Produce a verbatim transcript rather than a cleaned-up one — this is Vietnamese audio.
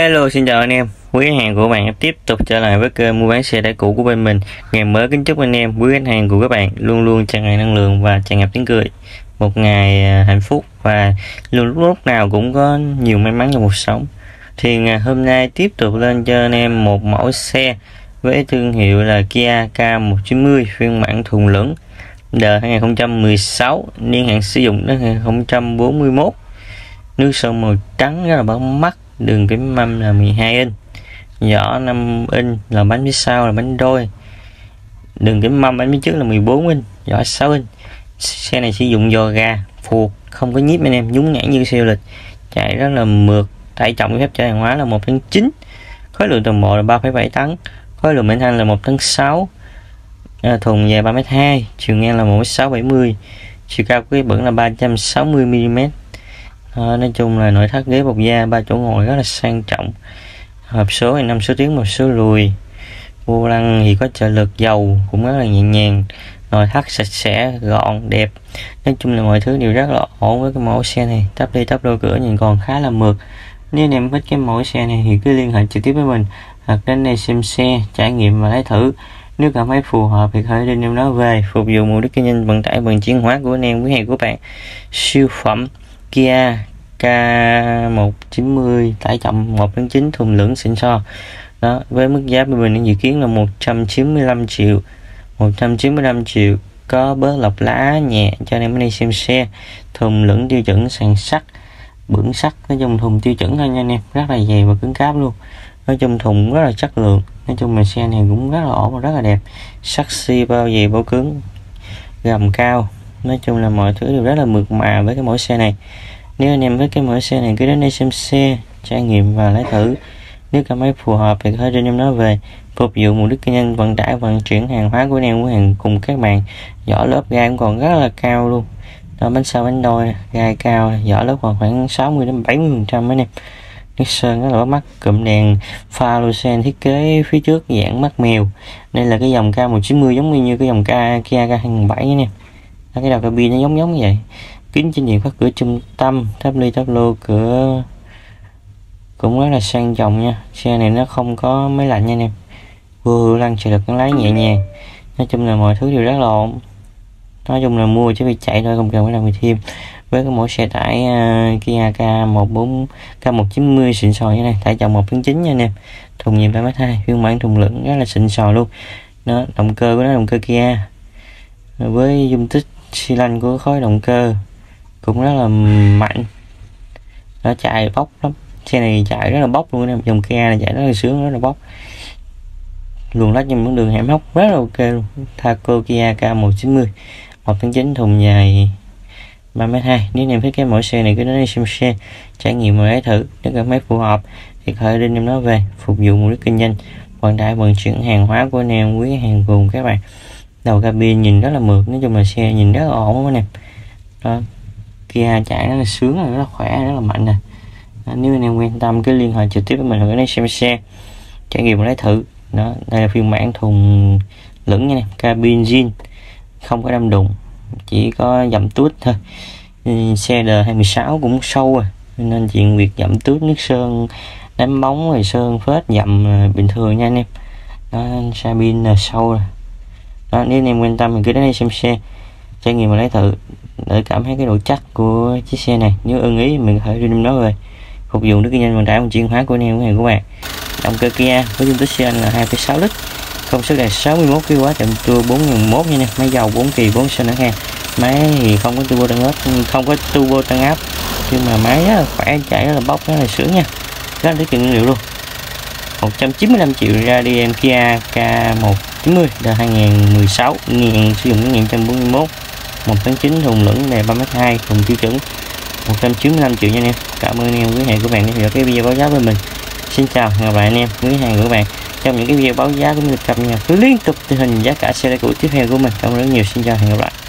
Hello, xin chào anh em. Quý khách hàng của bạn tiếp tục trở lại với kênh mua bán xe tải cũ của bên mình. Ngày mới kính chúc anh em, quý khách hàng của các bạn luôn luôn tràn ngập năng lượng và tràn ngập tiếng cười. Một ngày hạnh phúc và luôn lúc, lúc nào cũng có nhiều may mắn trong cuộc sống. Thì ngày hôm nay tiếp tục lên cho anh em một mẫu xe với thương hiệu là Kia K một chín mươi phiên bản thùng lửng đời hai không một sáu, niên hạn sử dụng đến hai không bốn mốt. Nước sơn màu trắng rất là bắt mắt. Đường kính mâm là mười hai inch, vỏ năm inch, là bánh phía sau là bánh đôi. Đường kính mâm bánh phía trước là mười bốn inch, vỏ sáu inch. Xe này sử dụng giò gà phuộc, không có nhíp anh em, nhún nhảy như xe du lịch, chạy rất là mượt. Tải trọng phép chở hàng hóa là một tấn chín, khối lượng toàn bộ là ba phẩy bảy tấn, khối lượng mệnh thanh là một tấn sáu. Thùng dài ba mét hai, chiều ngang là một mét sáu bảy mươi, chiều cao của cái bẩn là ba trăm sáu mươi mi li mét. À, nói chung là nội thất ghế bọc da, ba chỗ ngồi rất là sang trọng. Hộp số thì năm số tiến một số lùi. Vô lăng thì có trợ lực, dầu cũng rất là nhẹ nhàng. Nội thất sạch sẽ, gọn, đẹp. Nói chung là mọi thứ đều rất là ổn với cái mẫu xe này. Tắp đi tắp đôi cửa nhìn còn khá là mượt. Nếu anh em thích cái mẫu xe này thì cứ liên hệ trực tiếp với mình hoặc đến đây xem xe, trải nghiệm và lấy thử. Nếu cảm thấy phù hợp thì hãy đem nó về phục vụ mục đích kinh doanh vận tải vận chuyển hóa của anh em, quý hàng của bạn. Siêu phẩm Kia K một chín mươi, tải trọng một tấn chín, thùng lửng xịn sò. Đó, với mức giá bên mình dự kiến là một trăm chín mươi lăm triệu. một trăm chín mươi lăm triệu có bớt lọc lá nhẹ cho anh em ở đây xem xe. Thùng lửng tiêu chuẩn sàn sắt, bửng sắt, nói chung thùng tiêu chuẩn thôi nha anh em, rất là dày và cứng cáp luôn. Nói chung thùng rất là chất lượng. Nói chung là xe này cũng rất là ổn và rất là đẹp. Sắt xi bao dày bao cứng, gầm cao. Nói chung là mọi thứ đều rất là mượt mà với cái mẫu xe này. Nếu anh em với cái mẫu xe này cứ đến đây xem xe, trải nghiệm và lấy thử. Nếu cảm thấy phù hợp thì có thể đưa em nó về phục vụ mục đích kinh doanh vận tải vận chuyển hàng hóa của anh em, của hàng cùng các bạn. Vỏ lớp gai cũng còn rất là cao luôn. Đó, bánh sau bánh đôi gai cao, vỏ lớp còn khoảng sáu mươi đến bảy mươi phần trăm anh em. Nước sơn rất là bắt mắt. Cụm đèn pha lucen thiết kế phía trước dạng mắt mèo. Đây là cái dòng K một chín mươi giống như cái dòng K Kia K hai không bảy anh em. Đó, cái đầu cabin nó giống giống như vậy. Kính trên diện phát cửa trung tâm, tắp ly tắp lô cửa cũng rất là sang trọng nha. Xe này nó không có máy lạnh nha anh em. Vô lăng trợ lực lái nhẹ nhàng. Nói chung là mọi thứ đều rất là ổn. Nói chung là mua chứ phải chạy thôi, không cần phải làm gì thêm. Với cái mẫu xe tải uh, Kia K một bốn K một chín mươi xịn sò như này, tải trọng một tấn chín nha anh em. Thùng nhịp ba mét hai, phiên bản thùng lửng rất là xịn sò luôn. Đó, động cơ của nó động cơ Kia với dung tích xi lanh của khối động cơ cũng rất là mạnh. Nó chạy bốc lắm, xe này chạy rất là bốc luôn em. Dòng Kia này chạy rất là sướng, rất là bốc. Luồng lách trong đường hẻm hóc rất là ok luôn. Thaco Kia K một chín mươi, một tấn chín, thùng dài ba mét hai. Nếu em thích cái mẫu xe này cứ đến đây xem xe, trải nghiệm và lấy thử. Nếu cảm thấy phù hợp thì có thể đưa em nó về phục vụ mục đích kinh doanh vận tải vận chuyển hàng hóa của anh em, quý hàng cùng các bạn. Đầu cabin nhìn rất là mượt, nói chung là xe nhìn rất là ổn anh em. Đó, Kia chạy rất là sướng, rất là khỏe, rất là mạnh nè. Nếu anh em quan tâm cứ liên hệ trực tiếp với mình ở đây xem xe, trải nghiệm và lấy thử. Đó, đây là phiên bản thùng lửng nha, cabin zin, không có đâm đụng, chỉ có dặm tuốt thôi. Xe đời hai không một sáu cũng sâu rồi, nên chuyện việc dặm tuốt nước sơn đánh bóng rồi sơn phết dặm bình thường nha anh em. Đó, cabin là sâu rồi. Đó, nếu anh em quan tâm thì cứ đến đây xem xe, trải nghiệm và lấy thử để cảm thấy cái độ chắc của chiếc xe này. Nếu ưng ý mình có thể đưa nó về phục vụ nước kinh doanh vận tải vận chuyển hóa của anh em, của hàng của bạn. Động cơ Kia với dung tích xi lanh là hai phẩy sáu lít, công suất là sáu mươi mốt ki lô oát, chậm tua bốn nghìn một nha nè. Máy dầu bốn kỳ bốn xăng ha. Máy thì không có turbo tăng áp, không có turbo tăng áp, nhưng mà máy rất là khỏe, chạy rất là bốc, rất là sướng nha. Rất là tiết kiệm nhiên liệu luôn. một trăm chín mươi lăm triệu ra đi em Kia K một chín mươi đời hai không một sáu, niên sử dụng cái một trăm bốn mươi mốt, một tấn chín, thùng lửng này ba mét hai, thùng tiêu chuẩn, một trăm chín mươi lăm triệu nha anh em. Cảm ơn anh em quý hàng của bạn đã theo dõi cái video báo giá với mình. Xin chào, hẹn gặp lại anh em quý hàng của bạn trong những cái video báo giá cũng như cập nhật liên tục tình hình giá cả xe tải cũ tiếp theo của mình. Cảm ơn rất nhiều, xin chào, hẹn gặp lại.